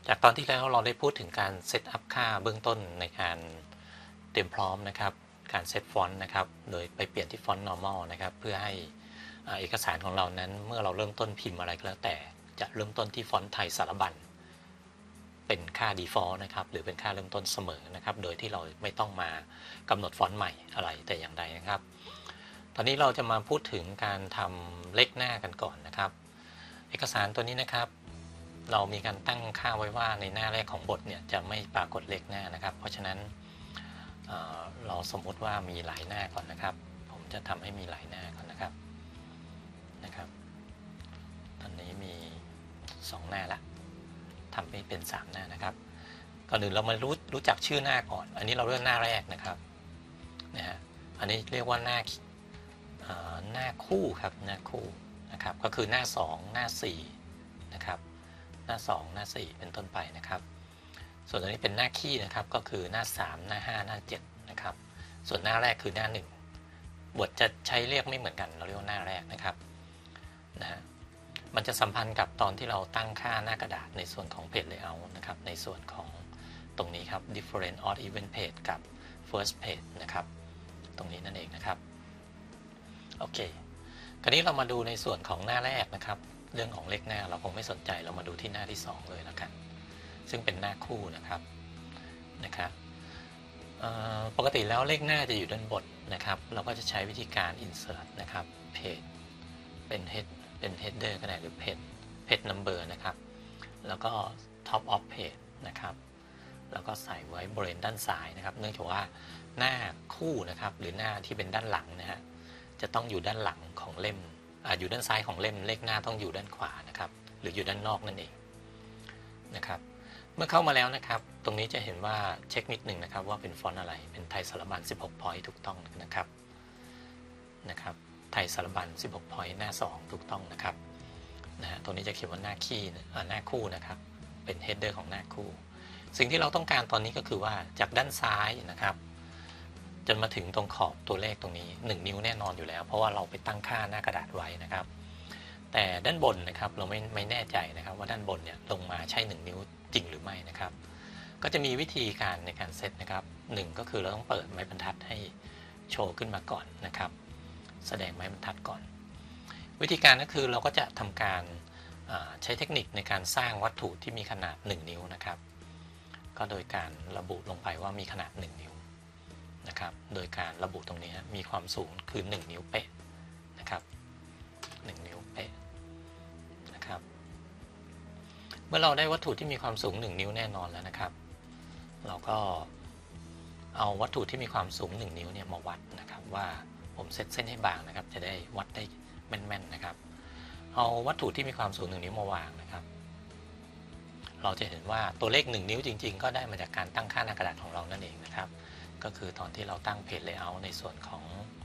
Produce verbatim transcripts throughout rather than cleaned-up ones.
จากตอนที่แล้วเราได้พูดถึงการเซตอัพค่าเบื้องต้นในการเตรียมพร้อมนะครับการเซตฟอนต์นะครับโดยไปเปลี่ยนที่ฟอนต์ normal นะครับเพื่อให้เอกสารของเรานั้นเมื่อเราเริ่มต้นพิมพ์อะไรก็แล้วแต่จะเริ่มต้นที่ฟอนต์ไทยสารบัญเป็นค่า default นะครับหรือเป็นค่าเริ่มต้นเสมอนะครับโดยที่เราไม่ต้องมากำหนดฟอนต์ใหม่อะไรแต่อย่างใดนะครับตอนนี้เราจะมาพูดถึงการทำเลขหน้ากันก่อนนะครับเอกสารตัวนี้นะครับเรามีการตั้งค่าไว้ว่าในหน้าแรกของบทเนี่ยจะไม่ปรากฏเลขหน้านะครับเพราะฉะนั้น เอ่อ เราสมมติว่ามีหลายหน้าก่อนนะครับผมจะทำให้มีหลายหน้าก่อนนะครับนะครับตอนนี้มีสองหน้าละทำให้เป็นสามหน้านะครับก่อนอื่นเรามารู้รู้จักชื่อหน้าก่อนอันนี้เราเลือกหน้าแรกนะครับนะฮะอันนี้เรียกว่าหน้าหน้าคู่ครับหน้าคู่นะครับก็คือหน้าสองหน้าสี่นะครับหน้าสองหน้าสี่เป็นต้นไปนะครับส่วนอันนี้เป็นหน้าคี่นะครับก็คือหน้าสามหน้าห้าหน้าเจ็ดนะครับส่วนหน้าแรกคือหน้าหนึ่งบทจะใช้เรียกไม่เหมือนกันเราเรียกว่าหน้าแรกนะครับนะฮะมันจะสัมพันธ์กับตอนที่เราตั้งค่าหน้ากระดาษในส่วนของ Page Layout นะครับในส่วนของตรงนี้ครับ Different Odd Even Page กับ First Page นะครับตรงนี้นั่นเองนะครับโอเคคราวนี้เรามาดูในส่วนของหน้าแรกนะครับเรื่องของเลขหน้าเราคงไม่สนใจเรามาดูที่หน้าที่สองเลยแล้วกันซึ่งเป็นหน้าคู่นะครับนะครับปกติแล้วเลขหน้าจะอยู่ด้านบนนะครับเราก็จะใช้วิธีการ insert นะครับ page เป็น head เป็น header ก็ได้หรือ page page number นะครับแล้วก็ top of page นะครับแล้วก็ใส่ไว้บริเวณด้านซ้ายนะครับเนื่องจากว่าหน้าคู่นะครับหรือหน้าที่เป็นด้านหลังนะฮะจะต้องอยู่ด้านหลังของเล่ม อ, อยู่ด้านซ้ายของเล่มเลขหน้าต้องอยู่ด้านขวานะครับหรืออยู่ด้านนอกนั่นเองนะครับเมื่อเข้ามาแล้วนะครับตรงนี้จะเห็นว่าเช็คนิดหนึ่งนะครับว่าเป็นฟอนต์อะไรเป็นไทยสารบัญสิบหก point ถูกต้องนะครับนะครับไทยสารบัญสิบหก point หน้าสองถูกต้องนะครับนะฮะตรงนี้จะเขียนว่าหน้าคี่หน้าคู่นะครับเป็น header ของหน้าคู่สิ่งที่เราต้องการตอนนี้ก็คือว่าจากด้านซ้ายนะครับจนมาถึงตรงขอบตัวเลขตรงนี้หนึ่งนิ้วแน่นอนอยู่แล้วเพราะว่าเราไปตั้งค่าหน้ากระดาษไว้นะครับแต่ด้านบนนะครับเราไม่ไม่แน่ใจนะครับว่าด้านบนเนี่ยลงมาใช่หนึ่งนิ้วจริงหรือไม่นะครับก็จะมีวิธีการในการเซตนะครับหนึ่งก็คือเราต้องเปิดไม้บรรทัดให้โชว์ขึ้นมาก่อนนะครับแสดงไม้บรรทัดก่อนวิธีการก็คือเราก็จะทำการใช้เทคนิคในการสร้างวัตถุที่มีขนาดหนึ่งนิ้วนะครับก็โดยการระบุลงไปว่ามีขนาดหนึ่งนิ้วนะครับโดยการระบุตรงนี้มีความสูงคือหนึ่งนิ้วเป๊ะนะครับหนึ่งนิ้วเป๊ะนะครับเมื่อเราได้วัตถุที่มีความสูงหนึ่งนิ้วแน่นอนแล้วนะครับเราก็เอาวัตถุที่มีความสูงหนึ่งนิ้วเนี่ยมาวัดนะครับว่าผมเซตเส้นให้บางนะครับจะได้วัดได้แม่นๆนะครับเอาวัตถุที่มีความสูงหนึ่งนิ้วมาวางนะครับเราจะเห็นว่าตัวเลขหนึ่งนิ้วจริงๆก็ได้มาจากการตั้งค่าหน้ากระดาษของเรานั่นเองนะครับก็คือตอนที่เราตั้ง Page Layout ในส่วนของ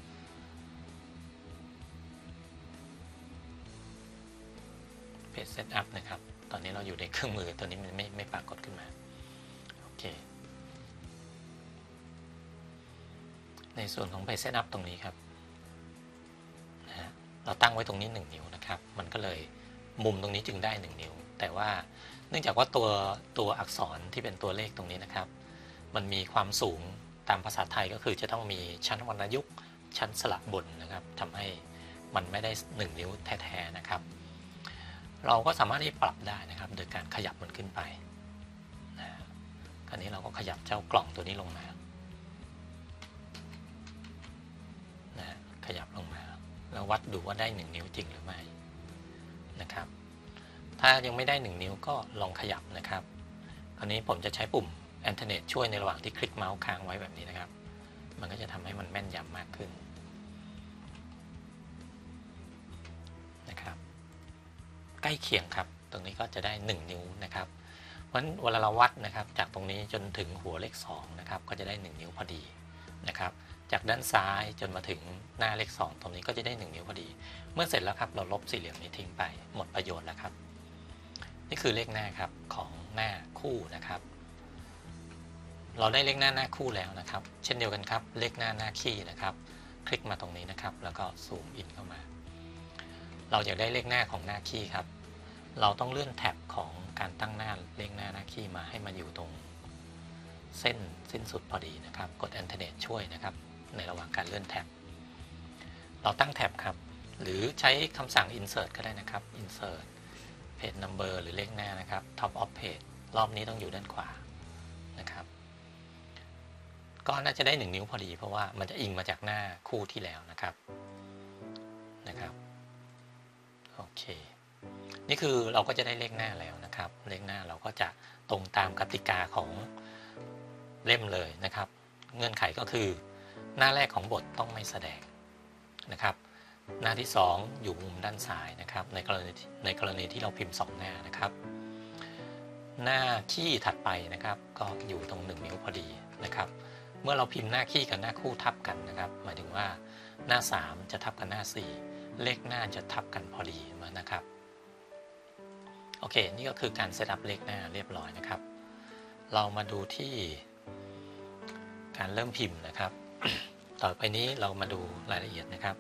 Page Setup นะครับตอนนี้เราอยู่ในเครื่องมือตัวนี้มันไม่ไม่ปรากฏขึ้นมาโอเคในส่วนของ Page Setup ตรงนี้ครับนะฮะเราตั้งไว้ตรงนี้หนึ่งนิ้วนะครับมันก็เลยมุมตรงนี้จึงได้หนึ่งนิ้วแต่ว่าเนื่องจากว่าตัวตัวอักษรที่เป็นตัวเลขตรงนี้นะครับมันมีความสูงตามภาษาไทยก็คือจะต้องมีชั้นวรรณยุกต์ชั้นสลักบนนะครับทำให้มันไม่ได้หนึ่งนิ้วแท้ๆนะครับเราก็สามารถที่ปรับได้นะครับโดยการขยับมันขึ้นไปนะคราวนี้เราก็ขยับเจ้ากล่องตัวนี้ลงมานะขยับลงมาแล้ววัดดูว่าได้หนึ่งนิ้วจริงหรือไม่นะครับถ้ายังไม่ได้หนึ่งนิ้วก็ลองขยับนะครับคราวนี้ผมจะใช้ปุ่มAlternate ช่วยในระหว่างที่คลิกเมาส์ค้างไว้แบบนี้นะครับมันก็จะทำให้มันแม่นยำมากขึ้นนะครับใกล้เคียงครับตรงนี้ก็จะได้หนึ่งนิ้วนะครับเพราะฉะนั้นเวลาเราวัดนะครับจากตรงนี้จนถึงหัวเลขสองนะครับก็จะได้หนึ่งนิ้วพอดีนะครับจากด้านซ้ายจนมาถึงหน้าเลขสองตรงนี้ก็จะได้หนึ่งนิ้วพอดีเมื่อเสร็จแล้วครับเราลบสี่เหลี่ยมนี้ทิ้งไปหมดประโยชน์แล้วครับนี่คือเลขหน้าครับของหน้าคู่นะครับเราได้เลขหน้าหน้าคู่แล้วนะครับเช่นเดียวกันครับเลขหน้าหน้าคี่นะครับคลิกมาตรงนี้นะครับแล้วก็ซูมอินเข้ามาเราอยากได้เลขหน้าของหน้าคี่ครับเราต้องเลื่อนแท็บของการตั้งหน้าเลขหน้าหน้าคีย์มาให้มาอยู่ตรงเส้นสิ้นสุดพอดีนะครับกด Alternate ช่วยนะครับในระหว่างการเลื่อนแท็บเราตั้งแท็บครับหรือใช้คำสั่ง Insert ก็ได้นะครับ Insert Page Number หรือเลขหน้านะครับ Top of Page รอบนี้ต้องอยู่ด้านขวานะครับก็น่าจะได้หนึ่งนิ้วพอดีเพราะว่ามันจะอิงมาจากหน้าคู่ที่แล้วนะครับนะครับโอเคนี่คือเราก็จะได้เลขหน้าแล้วนะครับเลขหน้าเราก็จะตรงตามกติกาของเล่มเลยนะครับเงื่อนไขก็คือหน้าแรกของบทต้องไม่แสดงนะครับหน้าที่สองอยู่มุมด้านซ้ายนะครับในกรณีในกรณีที่เราพิมพ์สองหน้านะครับหน้าคีย์ถัดไปนะครับก็อยู่ตรงหนึ่งนิ้วพอดีนะครับเมื่อเราพิมพ์หน้าคีย์กับหน้าคู่ทับกันนะครับหมายถึงว่าหน้าสามจะทับกับหน้าสี่เลขหน้าจะทับกันพอดีมานะครับโอเคนี่ก็คือการเซตอัพเลขหน้าเรียบร้อยนะครับเรามาดูที่การเริ่มพิมพ์นะครับ ต่อไปนี้เรามาดูรายละเอียดนะครับ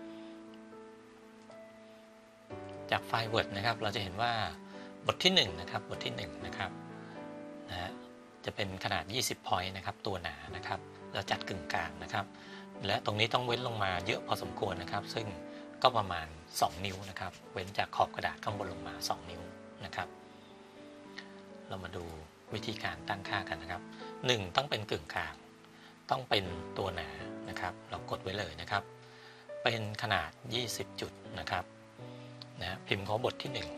จากไฟล์ Word นะครับเราจะเห็นว่าบทที่หนึ่งนะครับบทที่หนึ่งนะครับนะฮะจะเป็นขนาดยี่สิบ point นะครับตัวหนานะครับแล้วจัดกึ่งกลางนะครับและตรงนี้ต้องเว้นลงมาเยอะพอสมควรนะครับซึ่งก็ประมาณสองนิ้วนะครับเว้นจากขอบกระดาษข้างบนลงมาสองนิ้วนะครับเรามาดูวิธีการตั้งค่ากันนะครับหนึ่งต้องเป็นกึ่งกลางต้องเป็นตัวหนานะครับเรากดไว้เลยนะครับเป็นขนาดยี่สิบจุดนะครับนะพิมพ์ของบทที่หนึ่ง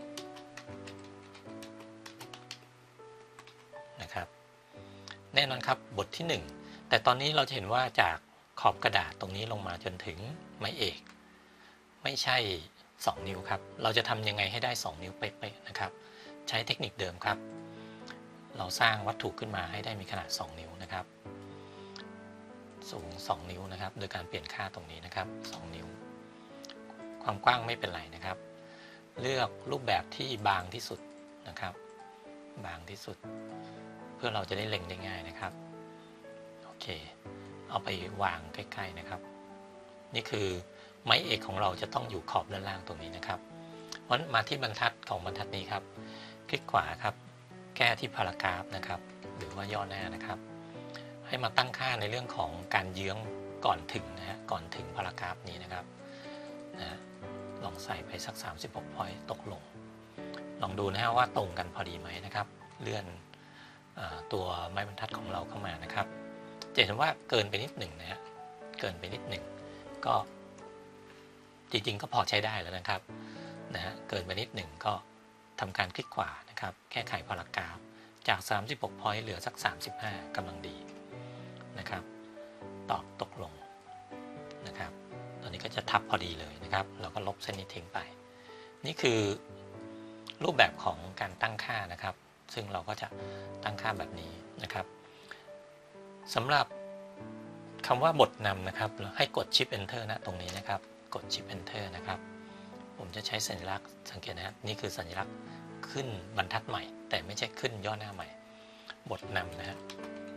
นะครับแน่นอนครับบทที่หนึ่งแต่ตอนนี้เราจะเห็นว่าจากขอบกระดาษตรงนี้ลงมาจนถึงไม้เอกไม่ใช่สองนิ้วครับเราจะทำยังไงให้ได้สองนิ้วเป๊ะๆนะครับใช้เทคนิคเดิมครับเราสร้างวัตถุขึ้นมาให้ได้มีขนาดสองนิ้วนะครับสูงสองนิ้วนะครับโดยการเปลี่ยนค่าตรงนี้นะครับสองนิ้วความกว้างไม่เป็นไรนะครับเลือกรูปแบบที่บางที่สุดนะครับบางที่สุดเพื่อเราจะได้เล็งได้ง่ายนะครับโอเคเอาไปวางใกล้ๆนะครับนี่คือไม้เอกของเราจะต้องอยู่ขอบด้านล่างตรงนี้นะครับเพราะมาที่บรรทัดของบรรทัดนี้ครับคลิกขวาครับแก้ที่พารากราฟนะครับหรือว่าย่อหน้านะครับให้มาตั้งค่าในเรื่องของการเยื้องก่อนถึงนะฮะก่อนถึงพารากราฟนี้นะครับนะลองใส่ไปสักสามสิบหก point ตกลงลองดูนะฮะว่าตรงกันพอดีไหมนะครับเลื่อนตัวไม้บรรทัดของเราเข้ามานะครับจะเห็นว่าเกินไปนิดหนึ่งนะฮะเกินไปนิดหนึ่งก็จริงๆก็พอใช้ได้แล้วนะครับนะฮะเกินไปนิดหนึ่งก็ทำการคลิกขวานะครับแก้ไขพารากราฟจากสามสิบหก point เหลือสักสามสิบห้ากำลังดีนะครับตอบตกลงนะครับตอนนี้ก็จะทับพอดีเลยนะครับเราก็ลบเส้นนี้ทิ้งไปนี่คือรูปแบบของการตั้งค่านะครับซึ่งเราก็จะตั้งค่าแบบนี้นะครับสำหรับคำว่าบทนำนะครับให้กด Shift Enter นะตรงนี้นะครับกด Shift Enter นะครับผมจะใช้สัญลักษณ์สังเกตนะครับนี่คือสัญลักษณ์ขึ้นบรรทัดใหม่แต่ไม่ใช่ขึ้นย่อหน้าใหม่บทนำนะฮะ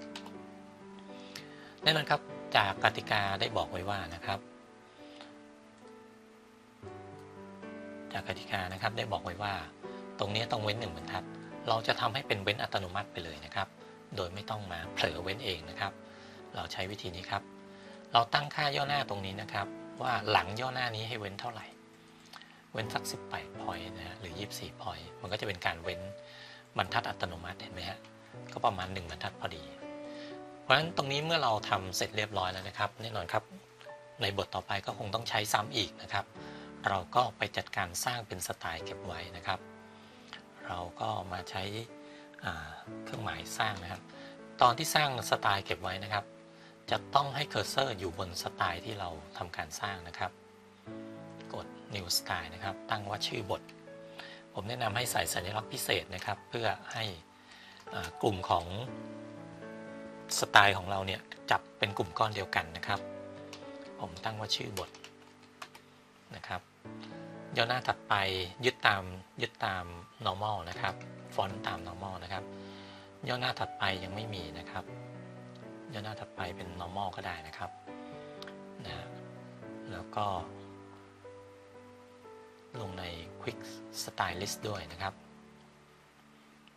แน่นอนครับจากกติกาได้บอกไว้ว่านะครับจากกติกานะครับได้บอกไว้ว่าตรงนี้ต้องเว้นหนึ่งบรรทัดเราจะทำให้เป็นเว้นอัตโนมัติไปเลยนะครับโดยไม่ต้องมาเผลอเว้นเองนะครับเราใช้วิธีนี้ครับเราตั้งค่าย่อหน้าตรงนี้นะครับว่าหลังย่อหน้านี้ให้เว้นเท่าไหร่เว้นสักสิบแปด point นะฮะหรือยี่สิบสี่ point มันก็จะเป็นการเว้นบรรทัดอัตโนมัติเห็นไหมฮะก็ประมาณหนึ่งบรรทัดพอดีเพราะฉะนั้นตรงนี้เมื่อเราทำเสร็จเรียบร้อยแล้วนะครับแน่นอนครับในบทต่อไปก็คงต้องใช้ซ้ำอีกนะครับเราก็ไปจัดการสร้างเป็นสไตล์เก็บไว้นะครับเราก็มาใช้เครื่องหมายสร้างนะครับตอนที่สร้างสไตล์เก็บไว้นะครับจะต้องให้เคอร์เซอร์อยู่บนสไตล์ที่เราทำการสร้างนะครับกด New Style นะครับตั้งว่าชื่อบทผมแนะนำให้ใส่สัญลักษณ์พิเศษนะครับเพื่อให้กลุ่มของสไตล์ของเราเนี่ยจับเป็นกลุ่มก้อนเดียวกันนะครับผมตั้งว่าชื่อบทนะครับย่อหน้าถัดไปยึดตามยึดตาม normal นะครับฟอนต์ตาม normal นะครับย่อหน้าถัดไปยังไม่มีนะครับย่อหน้าถัดไปเป็น normal ก็ได้นะครับนะแล้วก็ลงใน quick stylist ด้วยนะครับ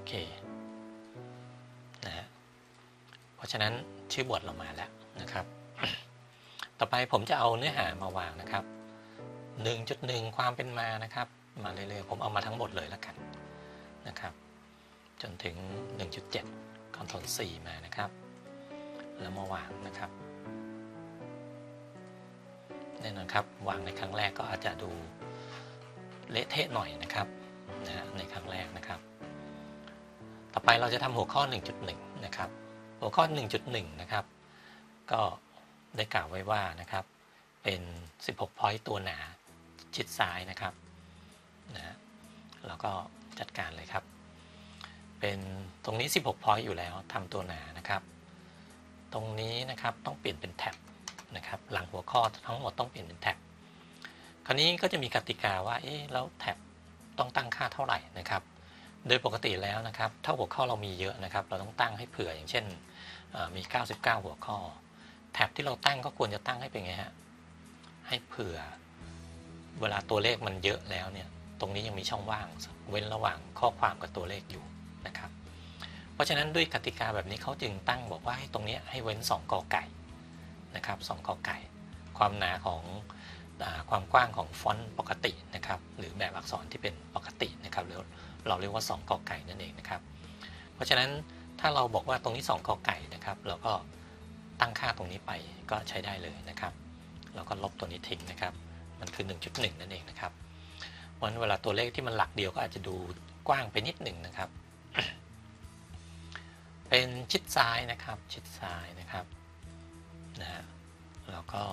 เคนะฮะเพราะฉะนั้นชื่อบทเรามาแล้วนะครับ ต่อไปผมจะเอาเนื้อหามาวางนะครับ หนึ่งจุดหนึ่ง ความเป็นมานะครับมาเรื่อยๆผมเอามาทั้งหมดเลยแล้วกันนะครับจนถึง หนึ่งจุดเจ็ด Ctrl สี่ มานะครับแล้วมาวางนะครับแน่นอนครับวางในครั้งแรกก็อาจจะดูเละเทะหน่อยนะครับนะฮะในครั้งแรกนะครับต่อไปเราจะทำหัวข้อ หนึ่งจุดหนึ่ง นะครับหัวข้อ หนึ่งจุดหนึ่ง นะครับก็ได้กล่าวไว้ว่านะครับเป็นสิบหก point ตัวหนาชิดซ้ายนะครับนะแล้วก็จัดการเลยครับเป็นตรงนี้สิบหก point อยู่แล้วทำตัวหนานะครับตรงนี้นะครับต้องเปลี่ยนเป็นแท็บนะครับหลังหัวข้อทั้งหมดต้องเปลี่ยนเป็นแท็บคราวนี้ก็จะมีกติกาว่าเอ๊ะแล้วแท็บต้องตั้งค่าเท่าไหร่นะครับโดยปกติแล้วนะครับถ้าหัวข้อเรามีเยอะนะครับเราต้องตั้งให้เผื่ออย่างเช่นมีเก้าสิบเก้าหัวข้อแท็บที่เราตั้งก็ควรจะตั้งให้เป็นไงฮะให้เผื่อเวลาตัวเลขมันเยอะแล้วเนี่ยตรงนี้ยังมีช่องว่างเว้นระหว่างข้อความกับตัวเลขอยู่นะครับเพราะฉะนั้นด้วยกติกาแบบนี้เขาจึงตั้งบอกว่าให้ตรงนี้ให้เว้นสองกอไก่นะครับสองกอไก่ความหนาของความกว้างของฟอนต์ปกตินะครับหรือแบบอักษรที่เป็นปกตินะครับหรือเราเรียกว่าสองกอไก่นั่นเองนะครับเพราะฉะนั้นถ้าเราบอกว่าตรงนี้สองกอไก่นะครับเราก็ตั้งค่าตรงนี้ไปก็ใช้ได้เลยนะครับเราก็ลบตัวนี้ทิ้งนะครับมันคือ หนึ่งจุดหนึ่ง นั่นเองนะครับเพราะฉะนั้นเวลาตัวเลขที่มันหลักเดียวก็อาจจะดูกว้างไปนิดหนึ่งนะครับ เป็นชิดซ้ายนะครับชิดซ้ายนะครับนะฮะแล้วก็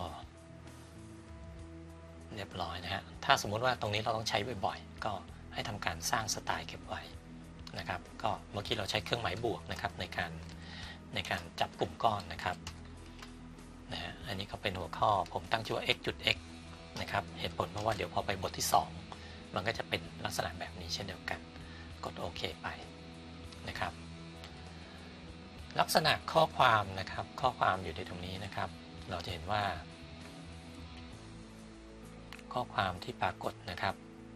เรียบร้อยนะฮะถ้าสมมุติว่าตรงนี้เราต้องใช้บ่อยๆก็ให้ทำการสร้างสไตล์เก็บไว้นะครับก็เมื่อกี้เราใช้เครื่องหมายบวกนะครับในการในการจับกลุ่มก้อนนะครับนะฮะอันนี้ก็เป็นหัวข้อผมตั้งชื่อว่า x จุด x นะครับเหตุผลเพราะว่าเดี๋ยวพอไปบทที่สองมันก็จะเป็นลักษณะแบบนี้เช่นเดียวกันกดโอเคไปนะครับลักษณะข้อความนะครับข้อความอยู่ในตรงนี้นะครับเราจะเห็นว่าข้อความที่ปรากฏนะครับ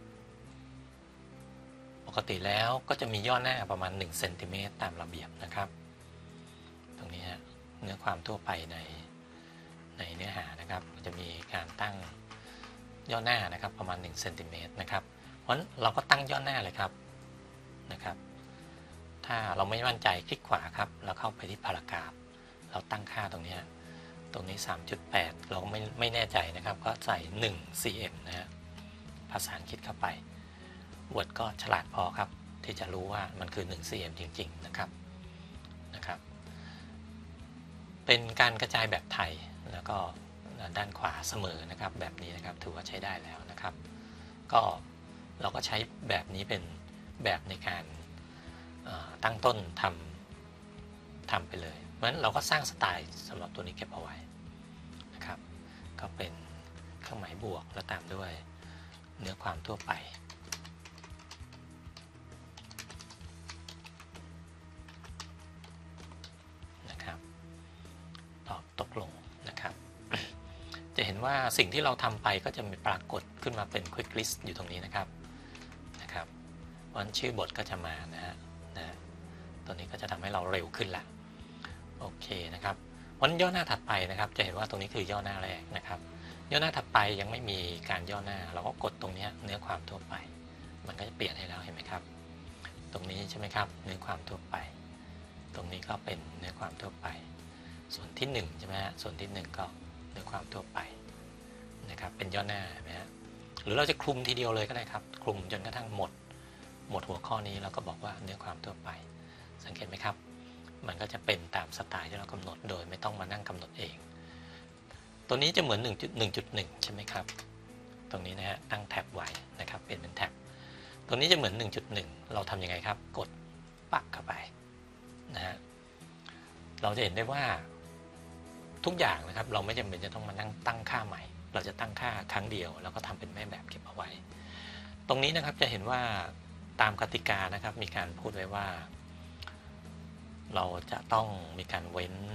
ปกติแล้วก็จะมีย่อหน้าประมาณหนึ่งเซนติเมตรตามระเบียบนะครับตรงนี้ฮะเนื้อความทั่วไปในในเนื้อหานะครับจะมีการตั้งย่อหน้านะครับประมาณหนึ่งเซนติเมตรนะครับเพราะฉะนั้นเราก็ตั้งย่อหน้าเลยครับนะครับถ้าเราไม่มั่นใจคลิกขวาครับแล้วเข้าไปที่พารากราฟเราตั้งค่าตรงนี้ตรงนี้ สามจุดแปด เราไม่ไม่แน่ใจนะครับก็ใส่หนึ่ง ซี เอ็ม นะฮะภาษาอังกฤษเข้าไป Word ก็ฉลาดพอครับที่จะรู้ว่ามันคือหนึ่ง ซี เอ็ม จริงๆนะครับนะครับเป็นการกระจายแบบไทยแล้วก็ด้านขวาเสมอนะครับแบบนี้นะครับถือว่าใช้ได้แล้วนะครับก็เราก็ใช้แบบนี้เป็นแบบในการตั้งต้นทำทำไปเลยเพราะฉะนั้นเราก็สร้างสไตล์สำหรับตัวนี้เก็บเอาไว้นะครับก็เป็นเครื่องหมายบวกแล้วตามด้วยเนื้อความทั่วไปนะครับตอบตกลงนะครับ จะเห็นว่าสิ่งที่เราทำไปก็จะมีปรากฏขึ้นมาเป็น Quick List อยู่ตรงนี้นะครับนะครับวันชื่อบทก็จะมานะฮะนะตัวนี้ก็จะทำให้เราเร็วขึ้นละโอเคนะครับวันย่อหน้าถัดไปนะครับจะเห็นว่าตรงนี้คือย่อหน้าแรกนะครับย่อหน้าถัดไปยังไม่มีการย่อหน้าเราก็กดตรงนี้เนื้อความทั่วไปมันก็จะเปลี่ยนให้แล้วเห็นไหมครับตรงนี้ใช่ไหมครับเนื้อความทั่วไปตรงนี้ก็เป็นเนื้อความทั่วไปส่วนที่หนึ่งใช่ไหมฮะส่วนที่หนึ่งก็เนื้อความทั่วไปนะครับเป็นย่อหน้านะฮะหรือเราจะคลุมทีเดียวเลยก็ได้ครับคลุมจนกระทั่งหมดหมดหัวข้อนี้เราก็บอกว่าเนื้อความทั่วไปสังเกตไหมครับมันก็จะเป็นตามสไตล์ที่เรากำหนดโดยไม่ต้องมานั่งกำหนดเองตัวนี้จะเหมือน หนึ่งจุดหนึ่ง ใช่ไหมครับตรงนี้นะฮะตั้งแท็บไว้นะครับเป็นเป็นแท็บตรงนี้จะเหมือน หนึ่งจุดหนึ่ง เราทำยังไงครับกดปักเข้าไปนะฮะเราจะเห็นได้ว่าทุกอย่างนะครับเราไม่จำเป็นจะต้องมานั่งตั้งค่าใหม่เราจะตั้งค่าครั้งเดียวแล้วก็ทำเป็นแม่แบบเก็บเอาไว้ตรงนี้นะครับจะเห็นว่าตามกติกานะครับมีการพูดไว้ว่าเราจะต้องมีการเว้น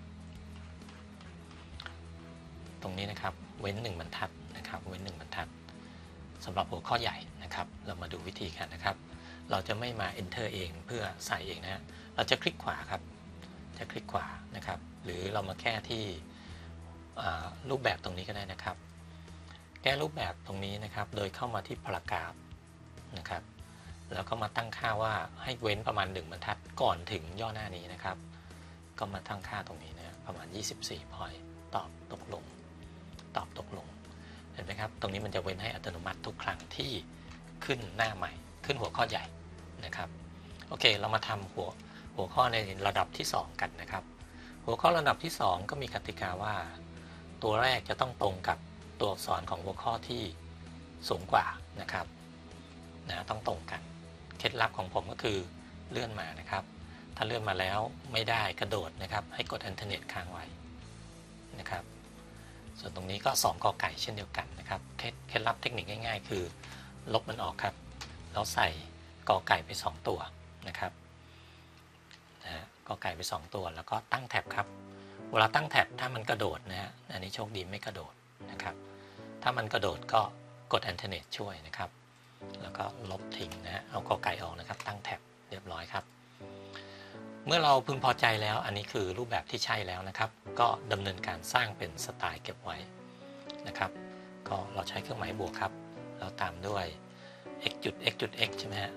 ตรงนี้นะครับเว้นหนึ่งบรรทัดนะครับเว้นหนึ่งบรรทัดสำหรับหัวข้อใหญ่นะครับเรามาดูวิธีกันนะครับเราจะไม่มา enter เองเพื่อใส่เองนะฮะเราจะคลิกขวาครับจะคลิกขวานะครับหรือเรามาแก้ที่รูปแบบตรงนี้ก็ได้นะครับแก้รูปแบบตรงนี้นะครับโดยเข้ามาที่ paragraph นะครับแล้วก็มาตั้งค่าว่าให้เว้นประมาณหนึ่งบรรทัดก่อนถึงย่อหน้านี้นะครับก็มาตั้งค่าตรงนี้นะประมาณยี่สิบสี่ point ตอบตกลงตอบตกลงเห็นไหมครับตรงนี้มันจะเว้นให้อัตโนมัติทุกครั้งที่ขึ้นหน้าใหม่ขึ้นหัวข้อใหญ่นะครับโอเคเรามาทำหัวหัวข้อในระดับที่สองกันนะครับหัวข้อระดับที่สองก็มีกติกาว่าตัวแรกจะต้องตรงกับตัวอักษรของหัวข้อที่สูงกว่านะครับนะต้องตรงกันเคล็ดลับของผมก็คือเลื่อนมานะครับถ้าเลื่อนมาแล้วไม่ได้กระโดดนะครับให้กด Alternate ค้างไว้นะครับส่วนตรงนี้ก็สองกอไก่เช่นเดียวกันนะครับเคล็ดลับเทคนิคง่ายๆคือลบมันออกครับแล้วใส่กอไก่ไปสองตัวนะครับนะกอไก่ไปสองตัวแล้วก็ตั้งแท็บครับเวลาตั้งแท็บถ้ามันกระโดดนะฮะอันนี้โชคดีไม่กระโดดนะครับถ้ามันกระโดดก็กด Alternate ช่วยนะครับแล้วก็ลบทิ้งนะฮะเอากอไก่ออกนะครับตั้งแท็บเรียบร้อยครับเมื่อเราพึงพอใจแล้วอันนี้คือรูปแบบที่ใช่แล้วนะครับก็ดำเนินการสร้างเป็นสไตล์เก็บไว้นะครับก็เราใช้เครื่องหมายบวกครับแล้วตามด้วย x จุด x จุด x ใช่ไหมฮะ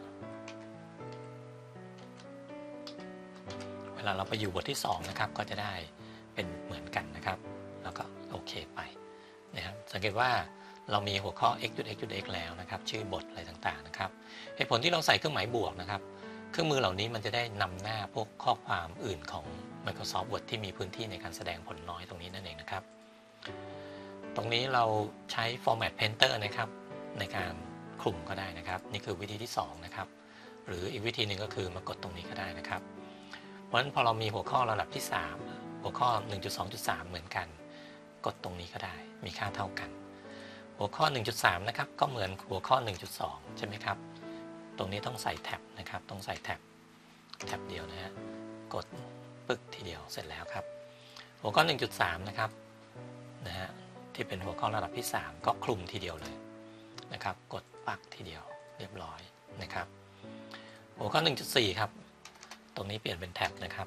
เวลาเราไปอยู่บทที่สองนะครับก็จะได้เป็นเหมือนกันนะครับแล้วก็โอเคไปนะครับสังเกตว่าเรามีหัวข้อ x จุด x จุด x แล้วนะครับชื่อบทอะไรต่างๆนะครับเหตุผลที่เราใส่เครื่องหมายบวกนะครับเครื่องมือเหล่านี้มันจะได้นำหน้าพวกข้อความอื่นของ Microsoft Word ที่มีพื้นที่ในการแสดงผลน้อยตรงนี้นั่นเองนะครับตรงนี้เราใช้ Format Painter นะครับในการคลุมก็ได้นะครับนี่คือวิธีที่สองนะครับหรืออีกวิธีหนึ่งก็คือมากดตรงนี้ก็ได้นะครับเพราะฉะนั้นพอเรามีหัวข้อระดับที่สามหัวข้อ หนึ่งจุดสองจุดสาม เหมือนกันกดตรงนี้ก็ได้มีค่าเท่ากันหัวข้อ หนึ่งจุดสาม นะครับก็เหมือนหัวข้อ หนึ่งจุดสอง ใช่ไหมครับตรงนี้ต้องใส่แท็บนะครับต้องใส่แท็บแท็บเดียวนะฮะกดปึ๊กทีเดียวเสร็จแล้วครับหัวข้อ หนึ่งจุดสาม นะครับนะฮะที่เป็นหัวข้อระดับที่สามก็คลุมทีเดียวเลยนะครับกดปักทีเดียวเรียบร้อยนะครับหัวข้อ หนึ่งจุดสี่ ครับตรงนี้เปลี่ยนเป็นแท็บนะครับ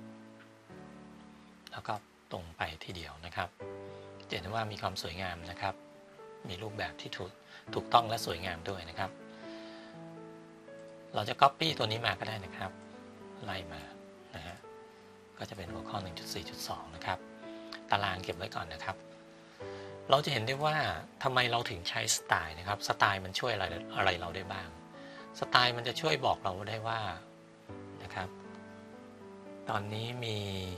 แล้วก็ตรงไปทีเดียวนะครับเห็นว่ามีความสวยงามนะครับมีรูปแบบที่ถูกถูกต้องและสวยงามด้วยนะครับเราจะ Copy ตัวนี้มาก็ได้นะครับไล่มานะฮะก็จะเป็นหัวข้อ หนึ่งจุดสี่จุดสอง นะครับตารางเก็บไว้ก่อนนะครับเราจะเห็นได้ว่าทำไมเราถึงใช้สไตล์นะครับสไตล์มันช่วยอะไรอะไรเราได้บ้างสไตล์มันจะช่วยบอกเราได้ว่านะครับตอนนี้มี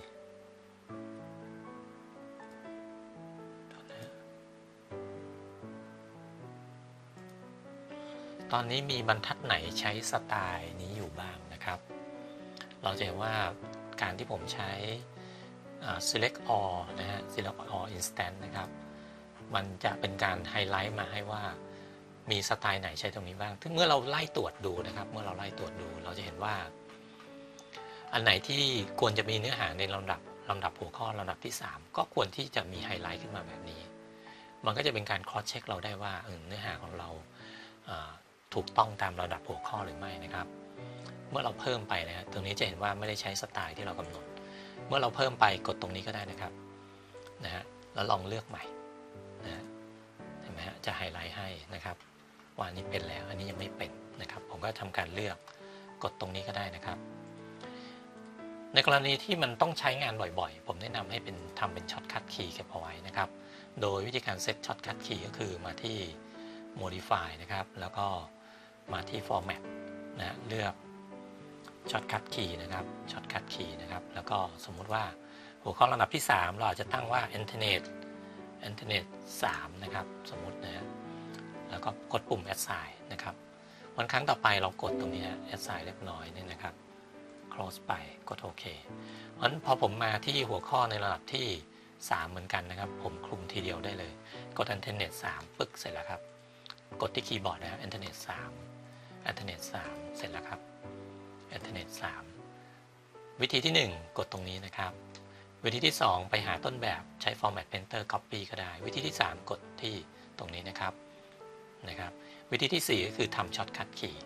ตอนนี้มีบรรทัดไหนใช้สไตล์นี้อยู่บ้างนะครับเราจะเห็นว่าการที่ผมใช้ select all นะฮะ select all instant นะครับมันจะเป็นการไฮไลท์มาให้ว่ามีสไตล์ไหนใช้ตรงนี้บ้างเมื่อเราไล่ตรวจดูนะครับเมื่อเราไล่ตรวจดูเราจะเห็นว่าอันไหนที่ควรจะมีเนื้อหาในลำดับลำดับหัวข้อลำดับที่สามก็ควรที่จะมีไฮไลท์ขึ้นมาแบบนี้มันก็จะเป็นการ cross check เราได้ว่าเนื้อหาของเราถูกต้องตามระดับหัวข้อหรือไม่นะครับเมื่อเราเพิ่มไปนะตรงนี้จะเห็นว่าไม่ได้ใช้สไตล์ที่เรากำหนดเมื่อเราเพิ่มไปกดตรงนี้ก็ได้นะครับนะฮะแล้วลองเลือกใหม่นะเห็นไหมฮะจะไฮไลท์ให้นะครับว่านี้เป็นแล้วอันนี้ยังไม่เป็นนะครับผมก็ทำการเลือกกดตรงนี้ก็ได้นะครับในกรณีที่มันต้องใช้งานบ่อยๆผมแนะนำให้เป็นทำเป็นช็อตคัทคีย์เก็บเอาไว้นะครับโดยวิธีการเซตช็อตคัทคีย์ก็คือมาที่ modify นะครับแล้วก็มาที่ format นะเลือกช็อตคัทคีย์นะครับช็อตคัทคีย์นะครับแล้วก็สมมุติว่าหัวข้อระดับที่สามเราอาจจะตั้งว่า Alternate Alternate สามนะครับสมมุตินะแล้วก็กดปุ่ม Assign นะครับวันครั้งต่อไปเรากดตรงนี้ Assign เรียบร้อยนี่นะครับ close ไปกดโอเคเพราะฉะนั้นพอผมมาที่หัวข้อในระดับที่สามเหมือนกันนะครับผมคลุมทีเดียวได้เลยกด Alternate สามปึ๊กเสร็จแล้วครับกดที่คีย์บอร์ดนะครับ Alternate สาม Alternate สามเสร็จแล้วครับ Alternate สามวิธีที่หนึ่งกดตรงนี้นะครับวิธีที่สองไปหาต้นแบบใช้ Format Painter Copy ก็ได้วิธีที่สามกดที่ตรงนี้นะครับนะครับวิธีที่สี่ก็คือทำ Shortcut Key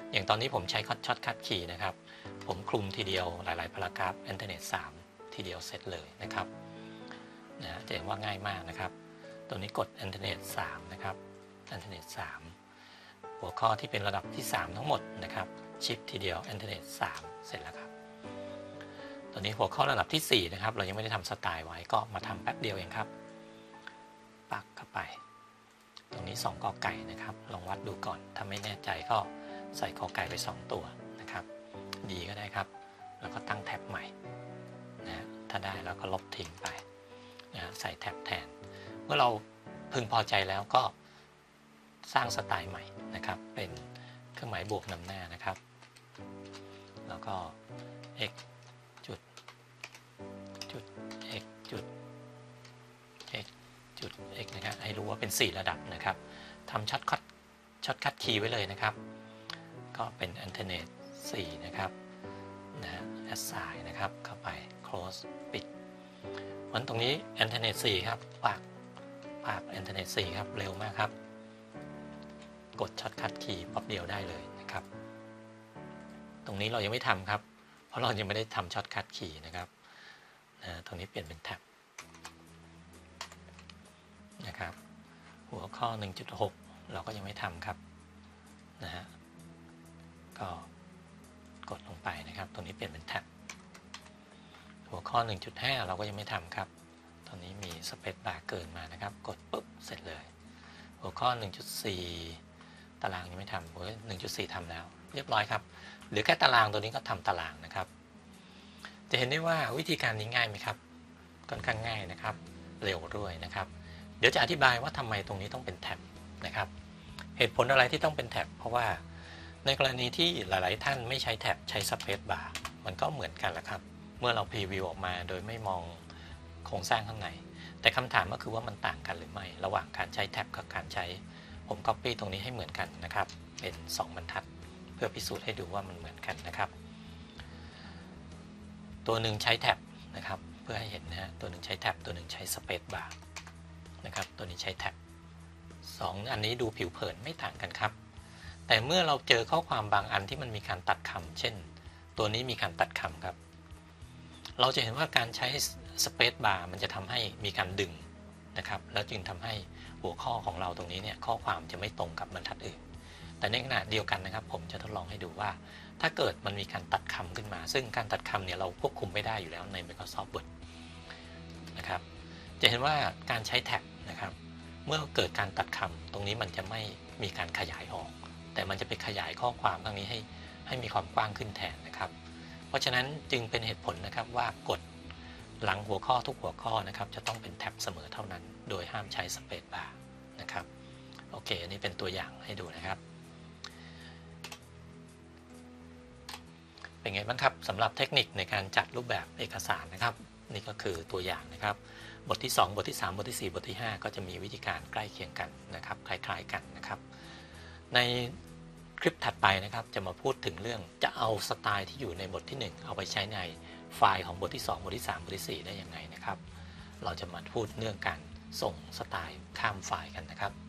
อย่างตอนนี้ผมใช้ช็อตคัทคีย์นะครับผมคลุมทีเดียวหลายๆพารากราฟ Internet สามทีเดียวเสร็จเลยนะครับนะจะเห็นว่าง่ายมากนะครับตัวนี้กด Internet สามนะครับ Internet สามหัวข้อที่เป็นระดับที่สามทั้งหมดนะครับชิปทีเดียว Internet สามเสร็จแล้วครับตัวนี้หัวข้อระดับที่สี่นะครับเรายังไม่ได้ทำสไตล์ไว้ก็มาทำแป๊บเดียวเองครับปักเข้าไปตรงนี้สองกอไก่นะครับลองวัดดูก่อนถ้าไม่แน่ใจก็ใส่กอไก่ไปสองตัวนะครับดีก็ได้ครับแล้วก็ตั้งแท็บใหม่นะถ้าได้แล้วก็ลบทิ้งไปนะใส่แท็บแทนเมื่อเราพึงพอใจแล้วก็สร้างสไตล์ใหม่นะครับเป็นเครื่องหมายบวกนำหน้านะครับแล้วก็ x จุดจุด x จุด x จุด x นะครับให้รู้ว่าเป็นสี่ระดับนะครับทำช็อตคัทช็อตคัทคีย์ไว้เลยนะครับก็เป็น Internet สี่นะครับนะ assign นะครับเข้าไป close ปิดวันตรงนี้ Internet สี่ครับปากปาก Internet สี่ครับเร็วมากครับกดช็อตคัทคีย์ป๊อปเดียวได้เลยนะครับตรงนี้เรายังไม่ทำครับเพราะเรายังไม่ได้ทำช็อตคัทคีย์นะครับนะตรงนี้เปลี่ยนเป็นแท็บนะครับหัวข้อ หนึ่งจุดหก เราก็ยังไม่ทำครับนะฮะก็กดลงไปนะครับตรงนี้เปลี่ยนเป็นแท็บหัวข้อ หนึ่งจุดห้า เราก็ยังไม่ทำครับตอนนี้มีสเปซบาร์เกินมานะครับกดปุ๊บเสร็จเลยหัวข้อ หนึ่งจุดสี่ ตารางยังไม่ทำหัว หนึ่งจุดสี่ ทำแล้วเรียบร้อยครับหรือแค่ตารางตัวนี้ก็ทำตารางนะครับจะเห็นได้ว่าวิธีการนี้ง่ายไหมครับค่อนข้างง่ายนะครับเร็วด้วยนะครับเดี๋ยวจะอธิบายว่าทำไมตรงนี้ต้องเป็นแท็บนะครับเหตุผลอะไรที่ต้องเป็นแท็บเพราะว่าในกรณีที่หลายๆท่านไม่ใช้แท็บใช้สเปซบาร์มันก็เหมือนกันแหละครับเมื่อเราพรีวิวออกมาโดยไม่มองโครงสร้างข้างในแต่คำถามก็คือว่ามันต่างกันหรือไม่ระหว่างการใช้แท็บกับการใช้ผม Copy ตรงนี้ให้เหมือนกันนะครับเป็นสองบรรทัดเพื่อพิสูจน์ให้ดูว่ามันเหมือนกันนะครับตัวหนึ่งใช้แท็บนะครับเพื่อให้เห็นนะฮะตัวหนึ่งใช้แท็บตัวหนึ่งใช้สเปซบาร์นะครับตัวนี้ใช้แท็บสองอันนี้ดูผิวเผินไม่ต่างกันครับแต่เมื่อเราเจอข้อความบางอันที่มันมีการตัดคำเช่นตัวนี้มีการตัดคำครับเราจะเห็นว่าการใช้สเปซบาร์มันจะทำให้มีการดึงนะครับแล้วจึงทำให้หัวข้อของเราตรงนี้เนี่ยข้อความจะไม่ตรงกับบรรทัดอื่นแต่ในขณะเดียวกันนะครับผมจะทดลองให้ดูว่าถ้าเกิดมันมีการตัดคำขึ้นมาซึ่งการตัดคำเนี่ยเราควบคุมไม่ได้อยู่แล้วใน Microsoft Word นะครับจะเห็นว่าการใช้แท็บนะครับเมื่อเกิดการตัดคำตรงนี้มันจะไม่มีการขยายออกแต่มันจะไปขยายข้อความตรงนี้ให้ให้มีความกว้างขึ้นแทนนะครับเพราะฉะนั้นจึงเป็นเหตุผลนะครับว่ากดหลังหัวข้อทุกหัวข้อนะครับจะต้องเป็นแท็บเสมอเท่านั้นโดยห้ามใช้สเปซบาร์นะครับโอเคอันนี้เป็นตัวอย่างให้ดูนะครับเป็นไงบ้างครับสำหรับเทคนิคในการจัดรูปแบบเอกสารนะครับนี่ก็คือตัวอย่างนะครับบทที่สองบทที่สามบทที่สี่บทที่ห้าก็จะมีวิธีการใกล้เคียงกันนะครับคล้ายๆกันนะครับในคลิปถัดไปนะครับจะมาพูดถึงเรื่องจะเอาสไตล์ที่อยู่ในบทที่หนึ่งเอาไปใช้ในไฟล์ของบทที่สองบทที่สามบทที่สี่ได้ยังไงนะครับเราจะมาพูดเรื่องการส่งสไตล์ข้ามไฟล์กันนะครับ